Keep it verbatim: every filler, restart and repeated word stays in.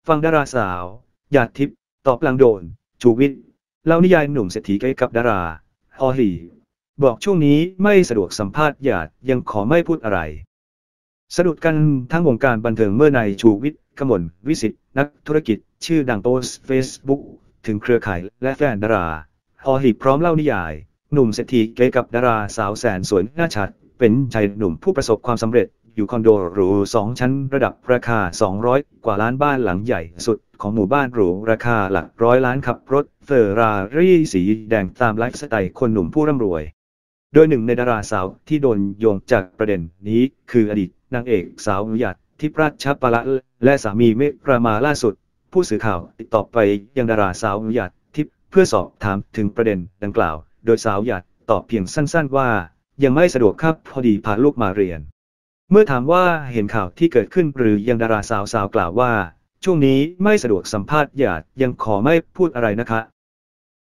ฟังดาราสาวหยาดทิพย์ตอบหลังโดนชูวิทย์เล่านิยายหนุ่มเศรษฐีเกี่ยวกับดาราฮอลลีบอกช่วงนี้ไม่สะดวกสัมภาษณ์หยาดยังขอไม่พูดอะไรสะดุดกันทั้งวงการบันเทิงเมื่อนายชูวิทย์กมลวิสิทธิ์นักธุรกิจชื่อดังโพสต์เฟซบุ๊กถึงเครือข่ายและแฟนดาราฮอลลีพร้อมเล่านิยายหนุ่มเศรษฐีเกี่ยวกับดาราสาวแสนสวยหน้าชัดเป็นชายหนุ่มผู้ประสบความสำเร็จอยู่คอนโดหรูสองชั้นระดับราคาสองร้อยกว่าล้านบ้านหลังใหญ่สุดของหมู่บ้านหรูราคาหลักร้อยล้านขับรถเฟอร์รารี่สีแดงตามไลฟ์สไตล์คนหนุ่มผู้ร่ำรวยโดยหนึ่งในดาราสาวที่โดนโยงจากประเด็นนี้คืออดีตนางเอกสาวหยาดทิพย์ราชปละและสามีเมฆประมาล่าสุดผู้สื่อข่าวติดต่อไปยังดาราสาวหยาดทิพย์เพื่อสอบถามถึงประเด็นดังกล่าวโดยสาวหยาดตอบเพียงสั้นๆว่ายังไม่สะดวกครับพอดีพาลูกมาเรียนเมื่อถามว่าเห็นข่าวที่เกิดขึ้นหรือยังดาราสาวสาวกล่าวว่าช่วงนี้ไม่สะดวกสัมภาษณ์หยาดยังขอไม่พูดอะไรนะคะ